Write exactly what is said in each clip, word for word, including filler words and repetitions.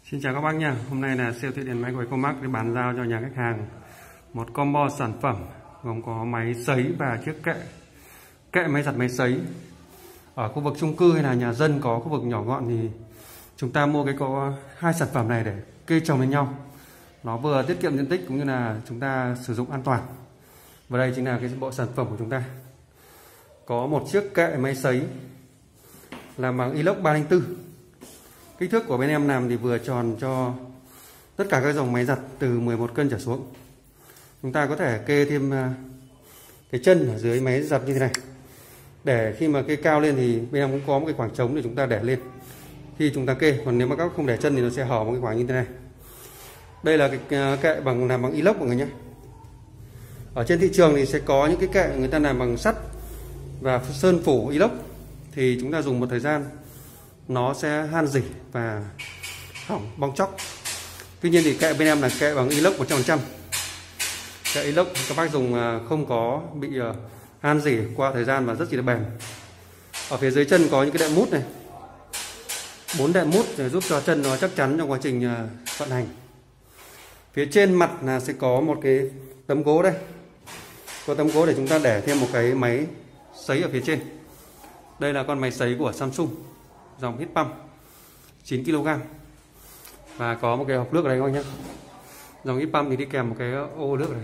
Xin chào các bác nha. Hôm nay là siêu thị điện máy của Ecomax để bán giao cho nhà khách hàng một combo sản phẩm gồm có máy sấy và chiếc kệ kệ máy giặt máy sấy. Ở khu vực chung cư hay là nhà dân có khu vực nhỏ gọn thì chúng ta mua cái có hai sản phẩm này để kê chồng lên nhau. Nó vừa tiết kiệm diện tích cũng như là chúng ta sử dụng an toàn. Và đây chính là cái bộ sản phẩm của chúng ta. Có một chiếc kệ máy sấy làm bằng inox ba không bốn. Kích thước của bên em làm thì vừa tròn cho tất cả các dòng máy giặt từ mười một cân trở xuống. Chúng ta có thể kê thêm cái chân ở dưới máy giặt như thế này, để khi mà kê cao lên thì bên em cũng có một cái khoảng trống để chúng ta để lên khi chúng ta kê. Còn nếu mà các không để chân thì nó sẽ hở một cái khoảng như thế này. Đây là cái kệ bằng làm bằng inox mọi người nhé. Ở trên thị trường thì sẽ có những cái kệ người ta làm bằng sắt và sơn phủ inox, thì chúng ta dùng một thời gian nó sẽ han rỉ và hỏng bong chóc. Tuy nhiên thì kệ bên em là kệ bằng inox một trăm phần trăm. Kệ inox các bác dùng không có bị han rỉ qua thời gian và rất chỉ là bền. Ở phía dưới chân có những cái đệm mút này, bốn đệm mút để giúp cho chân nó chắc chắn trong quá trình vận hành. Phía trên mặt là sẽ có một cái tấm gỗ đây, có tấm gỗ để chúng ta để thêm một cái máy sấy ở phía trên. Đây là con máy sấy của Samsung dòng Heat Pump chín ki lô gam, và có một cái hộp nước ở đây các bác nhé. Dòng Heat Pump thì đi kèm một cái ô nước này.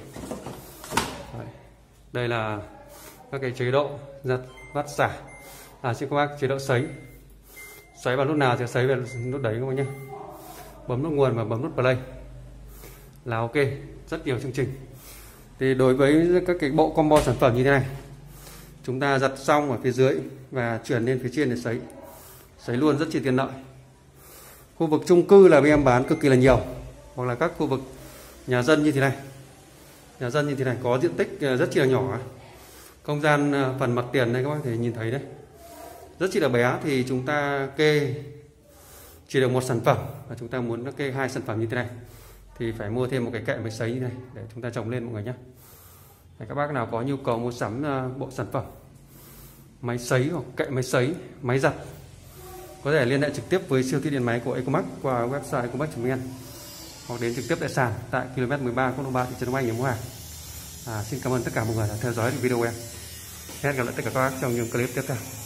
Đây là các cái chế độ giặt, vắt, xả. À xin các bác, chế độ sấy. Sấy vào nút nào thì sấy vào nút đấy các bác nhé. Bấm nút nguồn và bấm nút play là ok. Rất nhiều chương trình. Thì đối với các cái bộ combo sản phẩm như thế này, chúng ta giặt xong ở phía dưới và chuyển lên phía trên để sấy. Sấy luôn rất chi tiện lợi. Khu vực chung cư là bên em bán cực kỳ là nhiều, hoặc là các khu vực nhà dân như thế này. Nhà dân như thế này có diện tích rất chi là nhỏ. Không gian phần mặt tiền đây các bác thể nhìn thấy đấy, rất chi là bé, thì chúng ta kê chỉ được một sản phẩm và chúng ta muốn kê hai sản phẩm như thế này thì phải mua thêm một cái kệ máy sấy như thế này để chúng ta trồng lên mọi người nhé. Để các bác nào có nhu cầu mua sắm bộ sản phẩm máy sấy hoặc kệ máy sấy, máy giặt, có thể liên hệ trực tiếp với siêu thị điện máy của Ecomax qua website ecomax chấm vn hoặc đến trực tiếp tại sàn tại ki lô mét mười ba quốc lộ ba thị trấn Đông Anh để mua hàng. À, xin cảm ơn tất cả mọi người đã theo dõi video của em. Hẹn gặp lại tất cả các bác trong những clip tiếp theo.